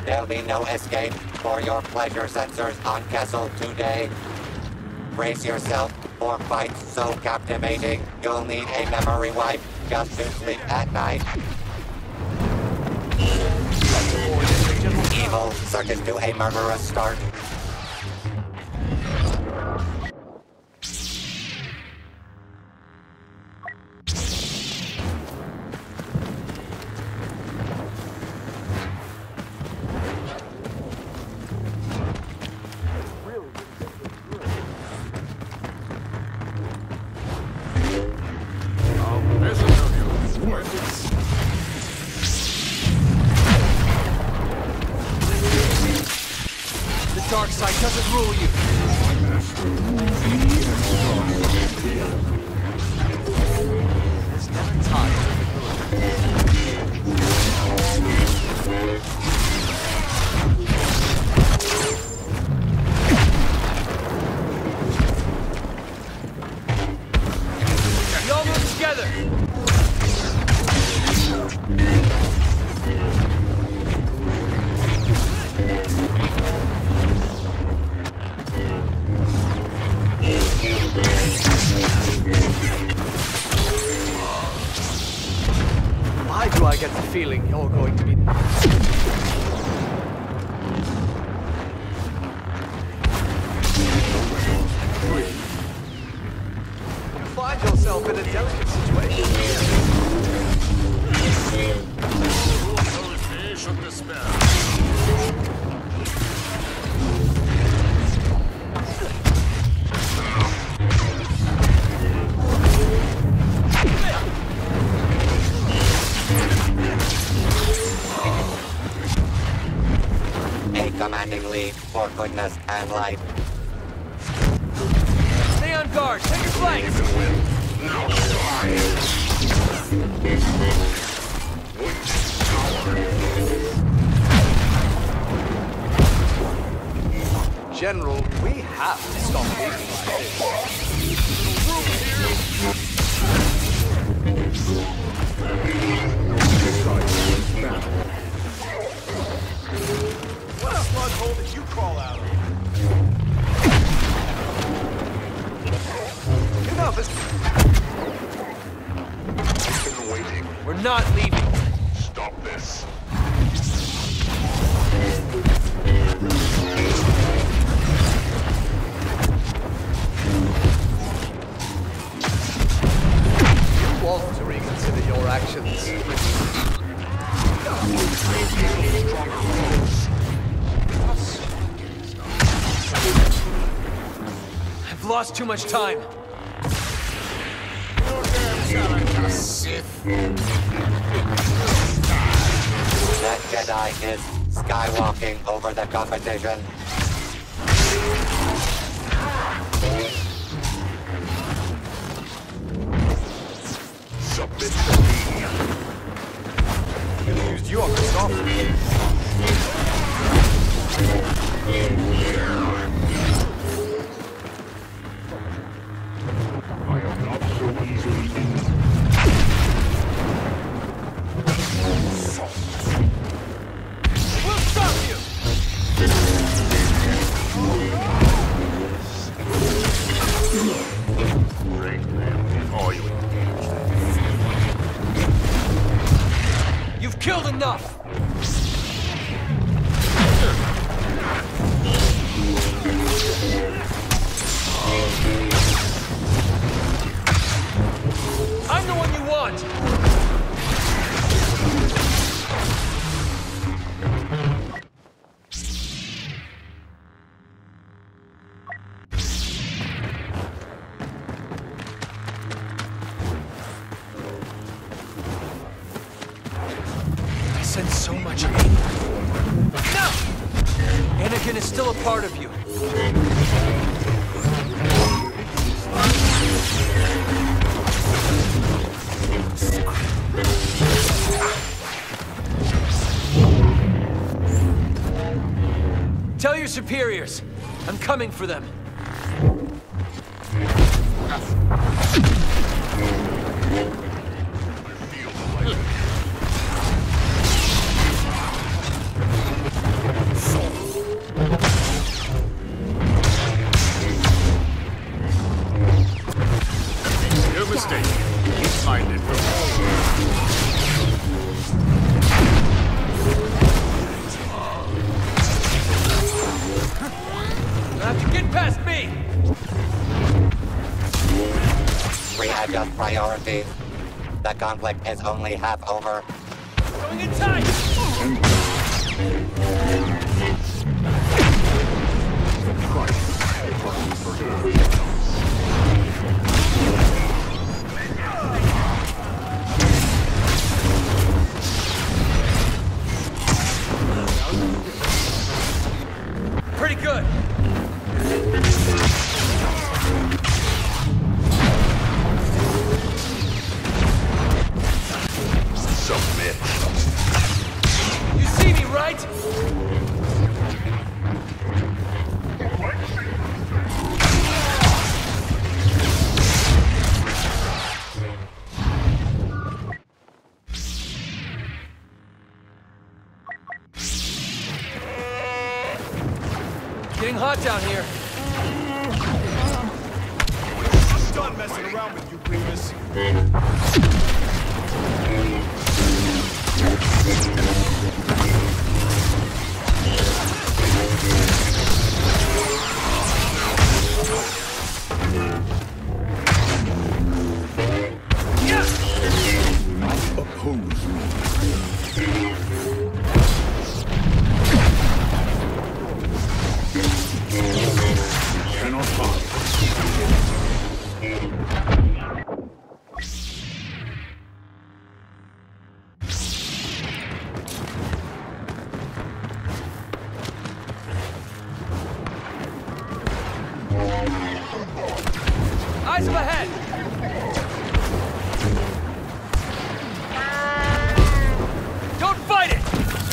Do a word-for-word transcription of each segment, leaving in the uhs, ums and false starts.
There'll be no escape for your pleasure sensors on Kessel today. Brace yourself for fights so captivating, you'll need a memory wipe just to sleep at night. Evil surges to a murderous start. Dark side doesn't rule you. It's never tired. We all move together. Why do I get the feeling you're going to be... You find yourself in a delicate situation. Should despair. Commanding lead for goodness and light. Stay on guard. Take your flanks. General, we have to stop leaving like this. What a slug hole did you crawl out of? Enough is... I've been waiting. We're not leaving. Stop this. You want to reconsider your actions. I've lost too much time. That Jedi is skywalking over the competition. Submit to me. You used you on Christopher. I am not so easily We'll stop you! bring them. Are you engaged? You've killed enough! I'm the one you want! I sense so much anger. No! Anakin is still a part of you. Tell your superiors, I'm coming for them. casualties. The conflict is only half over. Going in tight! Pretty good. Submit. You see me, right? Getting hot down here. I'm done messing around with you, Grievous. Oppose me. Cannot hide. Eyes up ahead! Don't fight it!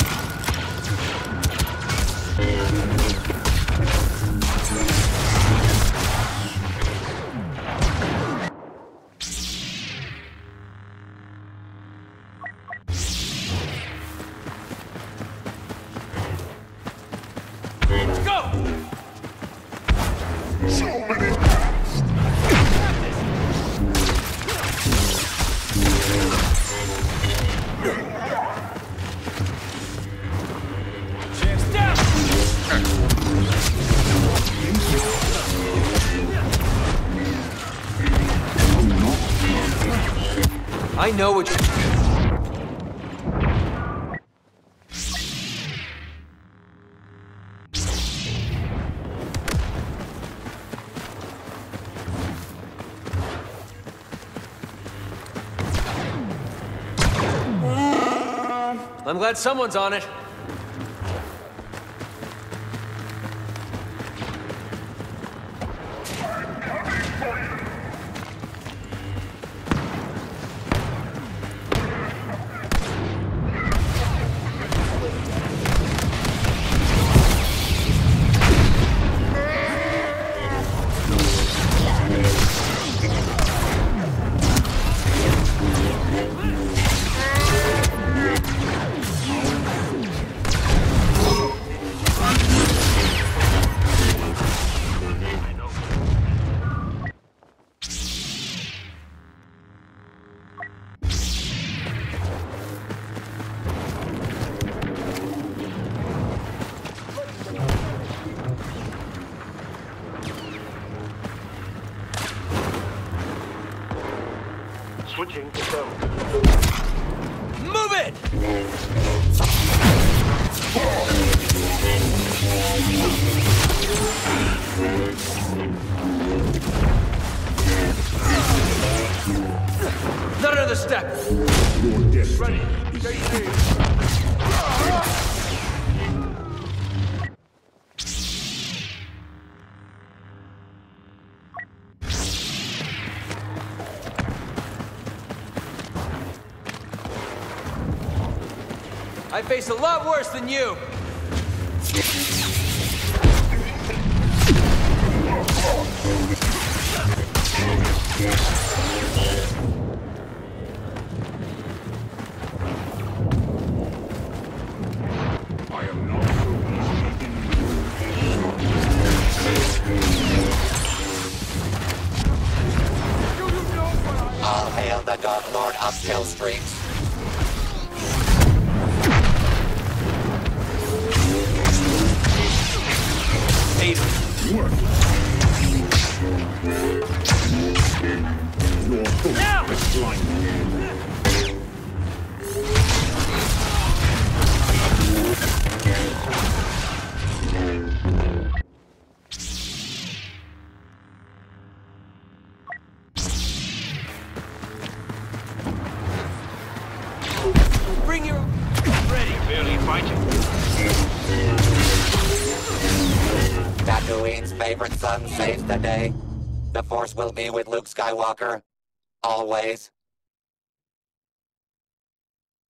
Go! So many. Chance down! I know what you... I'm glad someone's on it. Switching to go. Move it! Not another step. Your destiny. Ready. I face a lot worse than you. I am not so All hail the Dark Lord of Kill Streaks. Aiden. Work. your hook Now! is blind. Bring your... Ready. Barely fighting. Tatooine's favorite son saves the day. The Force will be with Luke Skywalker. Always.